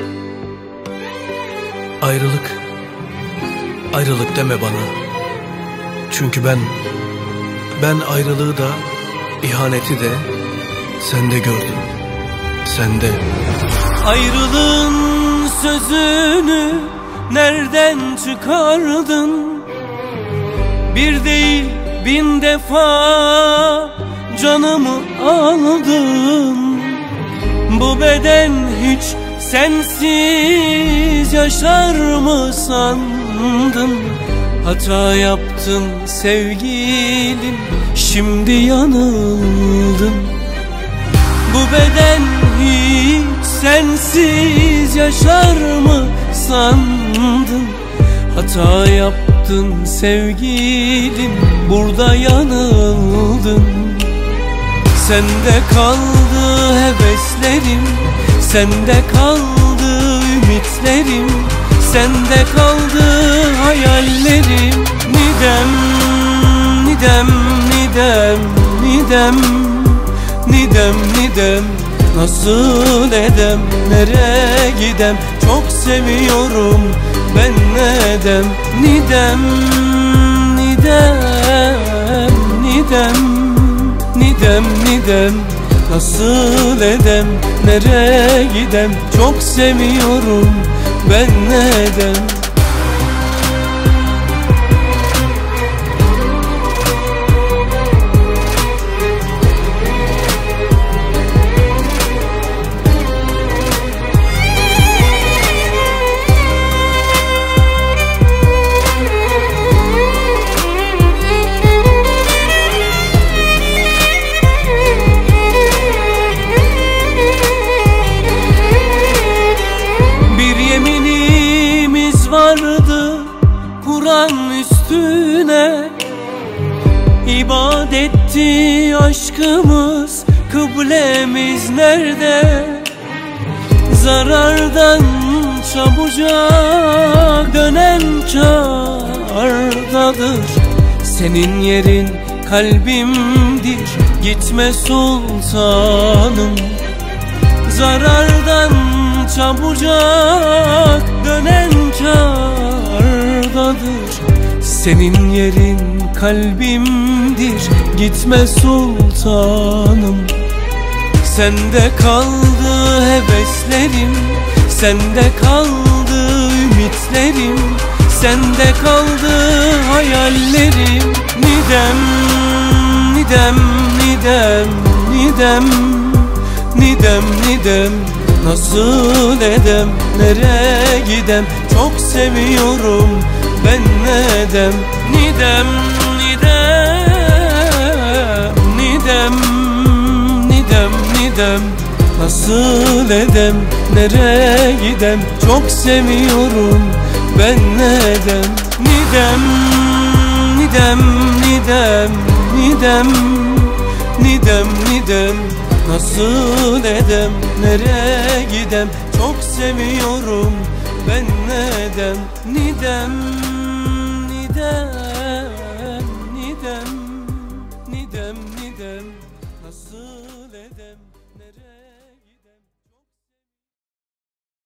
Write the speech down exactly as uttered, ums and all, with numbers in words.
Ayrılık, ayrılık deme bana. Çünkü ben, ben ayrılığı da, ihaneti de sende gördüm, sende. Ayrılığın sözünü nereden çıkardın? Bir değil bin defa canımı aldın. Bu beden hiç sensiz yaşar mı sandın? Hata yaptın sevgilim, şimdi yanıldın. Bu beden hiç sensiz yaşar mı sandın? Hata yaptın sevgilim, burada yanıldın. Sende kaldı heveslerim, sende kaldı ümitlerim, sende kaldı hayallerim. Nidem, nidem, nidem, nidem, nidem, nidem, nasıl edem, nereye gidem? Çok seviyorum ben nedem. Nidem, nidem, nidem, nidem, nidem, nasıl edem, nereye gidem? Çok seviyorum ben nedem. Vardı Kur'an üstüne, ibadetti aşkımız, kıblemiz nerede? Zarardan çabucak dönen kârdadır. Senin yerin kalbimdir, gitme sultanım. Zarardan çabucak dönen kârdadır. Senin yerin kalbimdir, gitme sultanım. Sende kaldı heveslerim, sende kaldı ümitlerim, sende kaldı hayallerim. Nidem, nidem, nidem, nidem, nidem, nidem, nasıl edem, nereye gidem? Çok seviyorum ben nedem. Nidem, nidem, nidem, nidem, nidem, nasıl edem, nereye gidem? Çok seviyorum ben nedem. Nidem, nidem, nidem, nidem, nidem, nidem, nasıl edem, nereye gidem? Çok seviyorum ben nedem. Nidem.